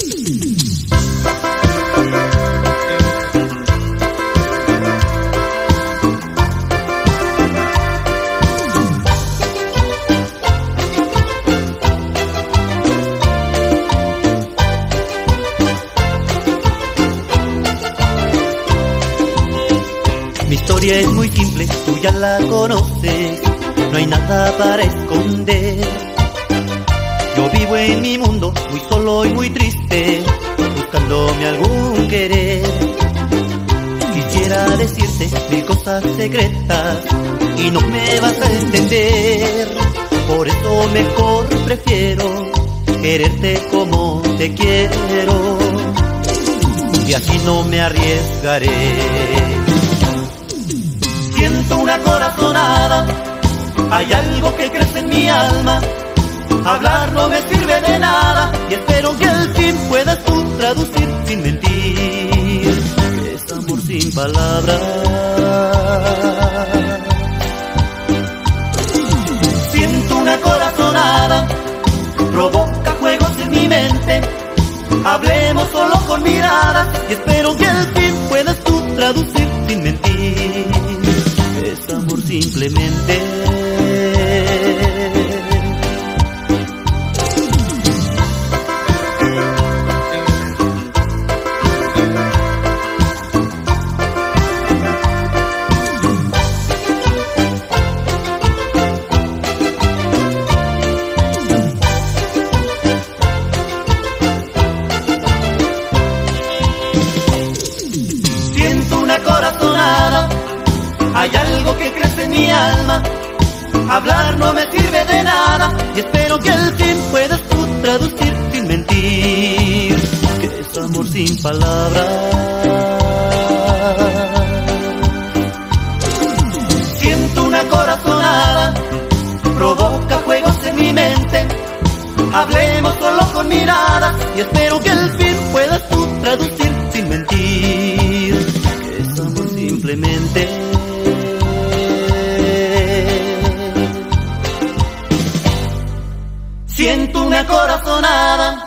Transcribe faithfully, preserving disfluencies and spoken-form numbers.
Mi historia es muy simple, tú ya la conoces, no hay nada para esconder. Yo vivo en mi mundo, muy solo y muy triste, buscándome algún querer. Quisiera decirte mil cosas secretas y no me vas a entender. Por eso mejor prefiero quererte como te quiero, y así no me arriesgaré. Siento una corazonada, hay algo que crece en mi alma. Hablar no me sirve de nada y espero que al fin puedas tú traducir sin mentir. Es amor sin palabras. Siento una corazonada, provoca juegos en mi mente. Hablemos solo con miradas y espero que al fin puedas tú traducir sin mentir. Es amor simplemente. Siento una corazonada, hay algo que crece en mi alma. Hablar no me sirve de nada y espero que al fin puedas tú traducir sin mentir. Que es amor sin palabras. Siento una corazonada, provoca juegos en mi mente. Hablemos solo con miradas y espero que al fin puedas tú traducir sin mentir. Que es amor simplemente. Siento una corazonada,